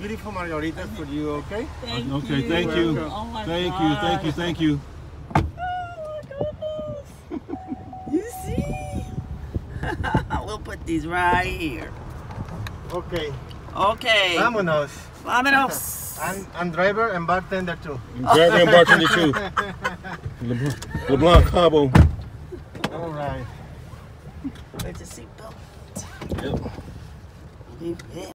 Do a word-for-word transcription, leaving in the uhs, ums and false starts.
beautiful margaritas for you, okay? Thank okay, you. thank you. Oh my thank God. you, thank you, thank you. You see? We'll put these right here. Okay. Okay. Vámonos. Vámonos. I'm, I'm driver and bartender too. Driver and bartender too. Le, Le Blanc Cabo. All right. Where's the seatbelt? Yep. Yeah.